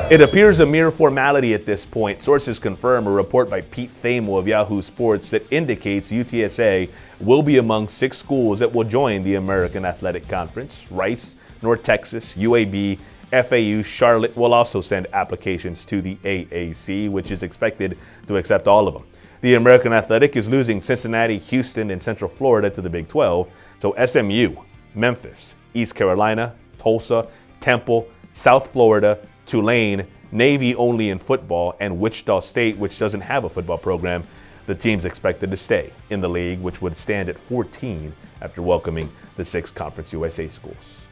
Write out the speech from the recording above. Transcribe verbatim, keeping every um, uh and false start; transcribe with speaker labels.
Speaker 1: It appears a mere formality at this point. Sources confirm a report by Pete Thamo of Yahoo Sports that indicates U T S A will be among six schools that will join the American Athletic Conference. Rice, North Texas, U A B, F A U, Charlotte will also send applications to the A A C, which is expected to accept all of them. The American Athletic is losing Cincinnati, Houston, and Central Florida to the Big twelve, so S M U, Memphis, East Carolina, Tulsa, Temple, South Florida, Tulane, Navy only in football, and Wichita State, which doesn't have a football program, the team's expected to stay in the league, which would stand at fourteen after welcoming the six Conference U S A schools.